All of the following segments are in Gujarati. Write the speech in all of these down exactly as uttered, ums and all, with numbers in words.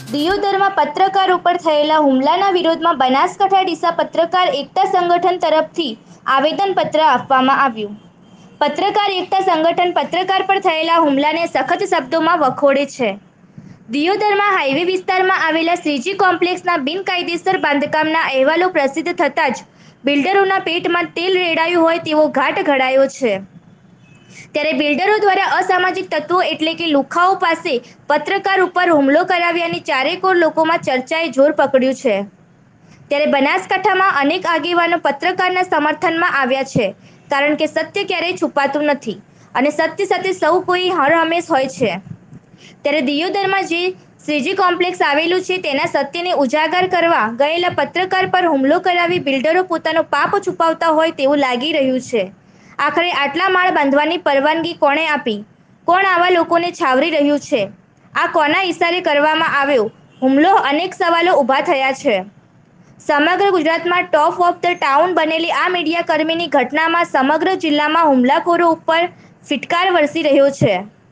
દિયોદરમાં પત્રકાર ઉપર થયેલા હુમલાના વિરોધમાં બનાસકાંઠા ડીસા પત્રકાર એકતા સંગઠન તરફથી આવેદનપત્ર આપવામાં આવ્યું। પત્રકાર એકતા સંગઠન પત્રકાર પર થયેલા હુમલાને સખત શબ્દોમાં વખોડે છે। દિયોદરમાં હાઈવે વિસ્તારમાં આવેલા શ્રીજી કોમ્પ્લેક્સના બિનકાયદેસર બાંધકામના અહેવાલો પ્રસિદ્ધ થતાં જ બિલ્ડરોના પેટમાં તેલ રેડાયું હોય તેવો ઘાટ ઘડાયો છે। ત્યારે બિલ્ડરો દ્વારા અસામાજિક તત્વો એટલે કે લુખાઓ પાસે પત્રકાર ઉપર હુમલો કરાવ્યાની ચારેકોર લોકોમાં ચર્ચાએ જોર પકડ્યું છે। ત્યારે બનાસકાંઠામાં અનેક આગેવાનો પત્રકારના સમર્થનમાં આવ્યા છે, કારણ કે સત્ય ક્યારેય છુપાતું નથી અને સત્ય સાથે સૌ કોઈ હરહંમેશ હોય છે। ત્યારે દિયોદરમાં જે શ્રીજી કોમ્પ્લેક્સ આવેલું છે તેના સત્યને ઉજાગર કરવા ગયેલા પત્રકાર પર હુમલો કરાવી બિલ્ડરો પોતાનો પાપ છુપાવતા હોય તેવું લાગી રહ્યું છે। આખરે આટલા માળ બાંધવાની પરવાનગી કોણે આપી? કોણ આવા લોકોને છાવરી રહ્યું છે? આ કોના ઇશારે કરવામાં આવ્યો હુમલો? અનેક સવાલો ઊભા થયા છે। સમગ્ર ગુજરાતમાં ટોપ ઓફ ધ ટાઉન બનેલી આ મીડિયાકર્મીની ઘટનામાં સમગ્ર જિલ્લામાં હુમલાખોરો ઉપર ફિટકાર વરસી રહ્યો છે।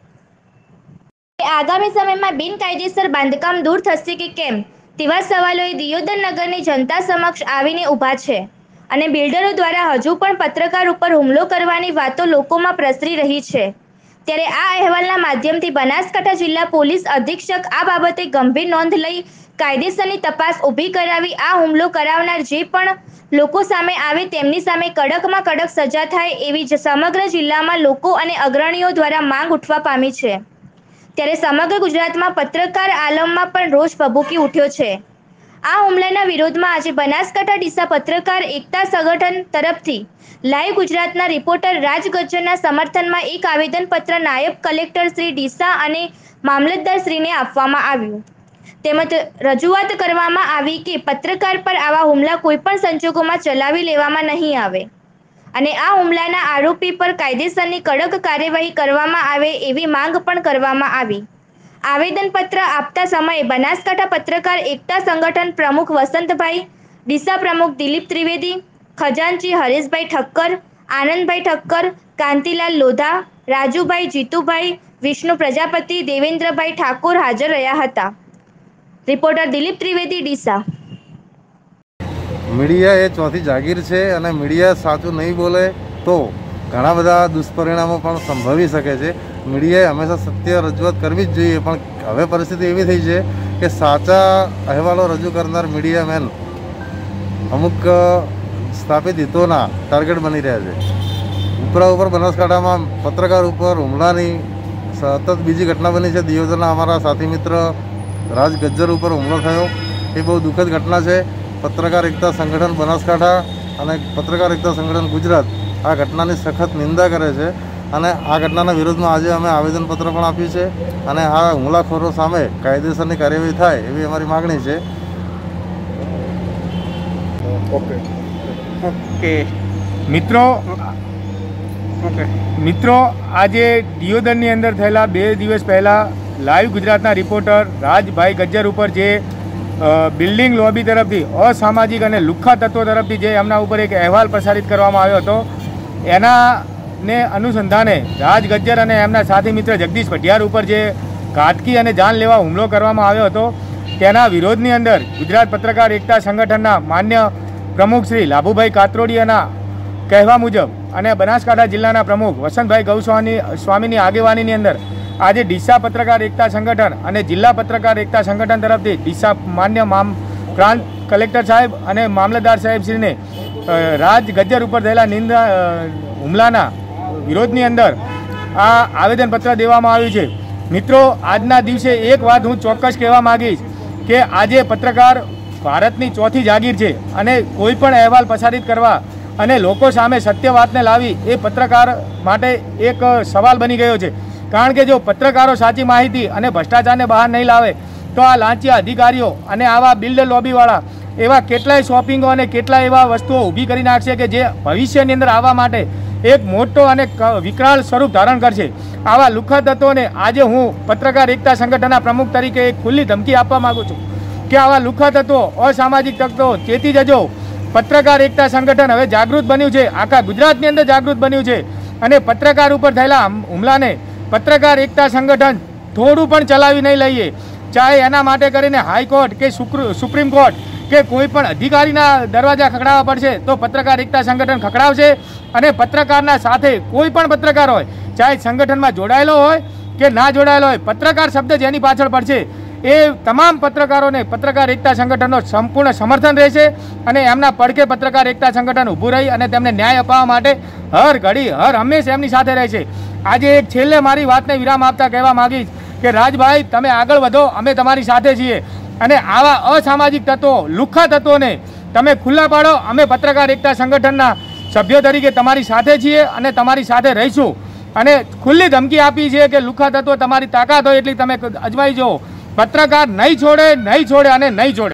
આગામી સમયમાં બિનકાયદેસર બાંધકામ દૂર થશે કે કેમ તેવા સવાલોએ દિયોદર નગરની જનતા સમક્ષ આવીને ઊભા છે અને બિલ્ડરો દ્વારા હજુ પણ પત્રકાર ઉપર હુમલો કરવાની વાતો લોકોમાં પ્રસરી રહી છે। ત્યારે આ અહેવાલના માધ્યમથી બનાસકાંઠા જિલ્લા પોલીસ અધિક્ષક આ બાબતે ગંભીર નોંધ લઈ કાયદેસરની તપાસ ઊભી કરાવી આ હુમલો કરાવનાર જે પણ લોકો સામે આવે તેમની સામે કડકમાં કડક સજા થાય એવી જ સમગ્ર જિલ્લામાં લોકો અને અગ્રણીઓ દ્વારા માંગ ઉઠવા પામી છે। ત્યારે સમગ્ર ગુજરાતમાં પત્રકાર આલમમાં પણ રોષ ભભૂકી ઉઠ્યો છે। આ હુમલાના વિરોધમાં આજે બનાસકાંઠા ડીસા પત્રકાર એકતા સંગઠન તરફથી લાઈવ ગુજરાતના રિપોર્ટર રાજ ગજ્જરના સમર્થનમાં એક આવેદનપત્ર નાયબ કલેક્ટર શ્રી ડીસા અને મામલતદાર શ્રીને આપવામાં આવ્યું। તેમજ રજૂઆત કરવામાં આવી કે પત્રકાર પર આવા હુમલા કોઈપણ સંજોગોમાં ચલાવી લેવામાં નહીં આવે અને આ હુમલાના આરોપી પર કાયદેસરની કડક કાર્યવાહી કરવામાં આવે એવી માંગ પણ કરવામાં આવી। આવેદનપત્ર આપતા સમયે બનાસકાંઠા પત્રકાર એકતા સંગઠન પ્રમુખ વસંતભાઈ, ડીસા પ્રમુખ દિલીપ ત્રિવેદી, ખજાનચી હરેશભાઈ ઠક્કર, આનંદભાઈ ઠક્કર, કાંતિલાલ લોધા, રાજુભાઈ, જીતુભાઈ, વિષ્ણુ પ્રજાપતિ, દેવેન્દ્રભાઈ ઠાકોર હાજર રહ્યા હતા। રિપોર્ટર દિલીપ ત્રિવેદી, ડીસા। મીડિયા એ ચોથી જાગીર છે અને મીડિયા સાચું નહીં બોલે તો ઘણા બધા દુષ્પરિણામો પણ સંભવી શકે છે। મીડિયાએ હંમેશા સત્ય રજૂઆત કરવી જ જોઈએ, પણ હવે પરિસ્થિતિ એવી થઈ છે કે સાચા અહેવાલો રજૂ કરનાર મીડિયામેન અમુક સ્થાપિત હિતોના ટાર્ગેટ બની રહ્યા છે। ઉપરા ઉપર બનાસકાંઠામાં પત્રકાર ઉપર હુમલાની સતત બીજી ઘટના બની છે। દિયોદરના અમારા સાથી મિત્ર રાજ ગજ્જર ઉપર હુમલો થયો, એ બહુ દુઃખદ ઘટના છે। પત્રકાર એકતા સંગઠન બનાસકાંઠા અને પત્રકાર એકતા સંગઠન ગુજરાત આ ઘટનાની સખત નિંદા કરે છે અને આ ઘટનાના વિરોધમાં આજે અમે આવેદનપત્ર પણ આપ્યું છે અને આ હુમલાખોરો સામે કાયદેસરની કાર્યવાહી થાય એવી અમારી માગણી છે। ઓકે ઓકે મિત્રો ઓકે મિત્રો આજે દિયોદરની અંદર થયેલા બે દિવસ પહેલાં લાઈવ ગુજરાતના રિપોર્ટર રાજભાઈ ગજ્જર ઉપર જે બિલ્ડિંગ લોબી તરફથી અસામાજિક અને લુખ્ખા તત્વો તરફથી જે એમના ઉપર એક અહેવાલ પ્રસારિત કરવામાં આવ્યો હતો, એના ને અનુસંધાને રાજ ગજ્જર અને એમના સાથી મિત્ર જગદીશ પઢિયાર ઉપર જે ઘાતકી અને જાન લેવા હુમલો કરવામાં આવ્યો હતો, તેના વિરોધની અંદર ગુજરાત પત્રકાર એકતા સંગઠનના માન્ય પ્રમુખ શ્રી લાભુભાઈ કાત્રોડિયાના કહેવા મુજબ અને બનાસકાંઠા જિલ્લાના પ્રમુખ વસંતભાઈ ગૌસ્વામી સ્વામીની આગેવાનીની અંદર આજે ડીસા પત્રકાર એકતા સંગઠન અને જિલ્લા પત્રકાર એકતા સંગઠન તરફથી ડીસા માન્ય મામ પ્રાંત કલેક્ટર સાહેબ અને મામલતદાર સાહેબશ્રીને રાજ ગજ્જર ઉપર થયેલા નિંદા હુમલાના વિરોધની અંદર આ આવેદનપત્ર દેવામાં આવ્યું છે। મિત્રો, આજના દિવસે એક વાત હું ચોક્કસ કહેવા માગીશ કે આજે પત્રકાર ભારતની ચોથી જાગીર છે અને કોઈ પણ અહેવાલ પ્રસારિત કરવા અને લોકો સામે સત્ય વાતને લાવી એ પત્રકાર માટે એક સવાલ બની ગયો છે। કારણ કે જો પત્રકારો સાચી માહિતી અને ભ્રષ્ટાચારને બહાર નહીં લાવે તો આ લાંચિયા અધિકારીઓ અને આવા બિલ્ડર લોબીવાળા એવા કેટલાય શોપિંગો અને કેટલાય એવા વસ્તુઓ ઊભી કરી નાખશે કે જે ભવિષ્યની અંદર આવવા માટે એક મોટો અને વિકરાળ સ્વરૂપ ધારણ કરશે। આવા લુખ્ખા તત્વોને આજે હું પત્રકાર એકતા સંગઠનના પ્રમુખ તરીકે એક ખુલ્લી ધમકી આપવા માગું છું કે આવા લુખ્ખા તત્વો, અસામાજિક તત્વો ચેતી જજો। પત્રકાર એકતા સંગઠન હવે જાગૃત બન્યું છે, આખા ગુજરાતની અંદર જાગૃત બન્યું છે અને પત્રકાર ઉપર થયેલા હુમલાને પત્રકાર એકતા સંગઠન થોડું પણ ચલાવી નહીં લઈએ। ચાહે એના માટે કરીને હાઈકોર્ટ કે સુપ્રીમ કોર્ટ કે કોઈ પણ અધિકારીના દરવાજા ખખડાવવા પડશે તો પત્રકાર એકતા સંગઠન ખખડાવશે અને પત્રકારના સાથે કોઈ પણ પત્રકાર હોય, ચાહે સંગઠનમાં જોડાયેલો હોય કે ના જોડાયેલો હોય, પત્રકાર શબ્દ જેની પાછળ પડશે એ તમામ પત્રકારોને પત્રકાર એકતા સંગઠનનો સંપૂર્ણ સમર્થન રહેશે અને એમના પડખે પત્રકાર એકતા સંગઠન ઊભું રહી અને તેમને ન્યાય અપાવવા માટે હર ઘડી હર હંમેશ એમની સાથે રહેશે. આજે એક છેલ્લે મારી વાતને વિરામ આપતા કહેવા માંગીશ કે રાજભાઈ, તમે આગળ વધો, અમે તમારી સાથે છીએ અને આવા અસામાજિક તત્વો, લુખ્ખા તત્વોને તમે ખુલ્લા પાડો. અમે પત્રકાર એકતા સંગઠનના સભ્યો તરીકે તમારી સાથે છીએ અને તમારી સાથે રહીશું અને ખુલ્લી ધમકી આપી છે કે લુખ્ખા તત્વો તમારી તાકાત હોય એટલી તમે અજમાઈ જુઓ. પત્રકાર નહીં છોડે, નહીં છોડે અને નહીં છોડે.